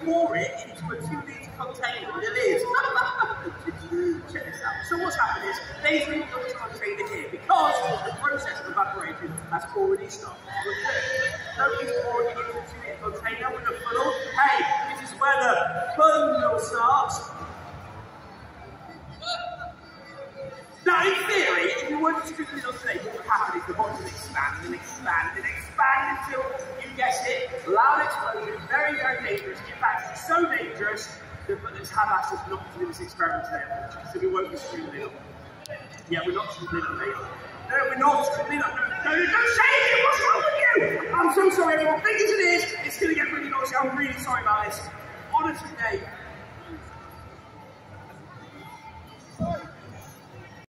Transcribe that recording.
pour it into a 2-litre container with a lid. Check this out. So what's happened is, they've moved up to container here because the process of evaporation has already started. Nobody's pouring it into a 2-litre container with a funnel. Hey, this is where the fun starts. Now, in theory, if you weren't strictly on today, what would happen is the bottom expands and expands and expands until, you guessed it, loud explosion, very, very dangerous. In fact, it's so dangerous that let's have asked us not to do this experiment today, unfortunately, so we won't be screaming up. Yeah, we're not screaming up, mate. No, we're not screaming up. No, don't say anything. What's wrong with you? I'm so sorry, everyone. Think as it is. It's going to get really noisy. I'm really sorry about this. Honestly, Dave.